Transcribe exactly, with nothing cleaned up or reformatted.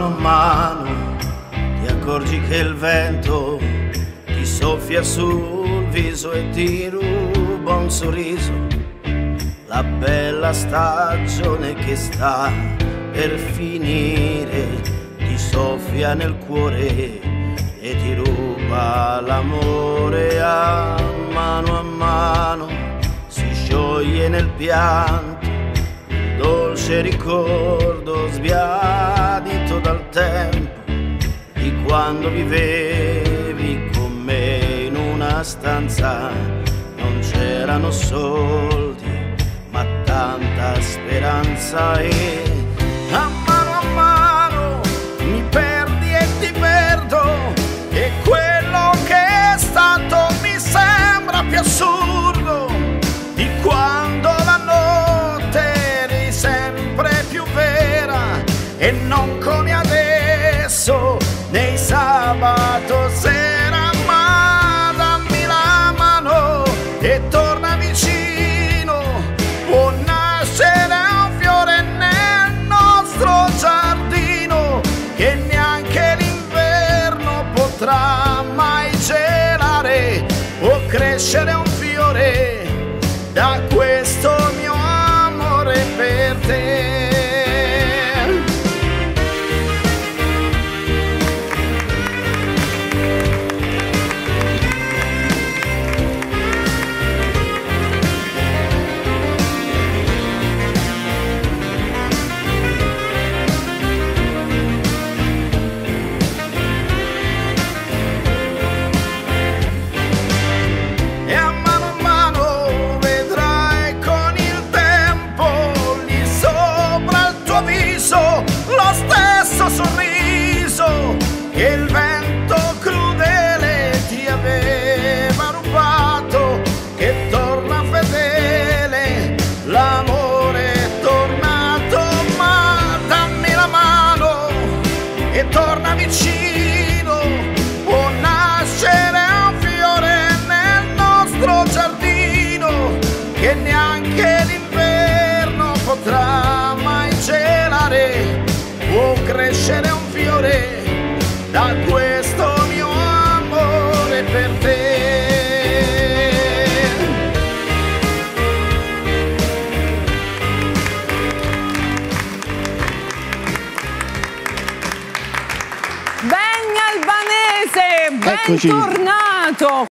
mano a mano ti accorgi che il vento ti soffia sul viso e ti ruba un sorriso, la bella stagione che sta per finire ti soffia nel cuore e ti ruba l'amore. A mano a mano si scioglie nel pianto il dolce ricordo sbiadito dal tempo di quando vivevi con me in una stanza. Non c'erano soldi ma tanta speranza, e a mano a mano mi perdi e ti perdo, e quello che è stato mi sembra più assurdo di quando la notte eri sempre più vera, e non come adesso nei sabato sera. Ma dammi la mano e torna vicino, può nascere un fiore nel nostro giardino che neanche l'inverno potrà mai gelare, può crescere un fiore da questo mio amore per te. Lo stesso sorriso che il vento crudele ti aveva rubato, che torna fedele, l'amore è tornato. Ma dammi la mano e torna vicino, può nascere un fiore nel nostro giardino che neanche l'inverno potrà mai gelare, può crescere un fiore da questo mio amore per te. Ben Albanese, bentornato!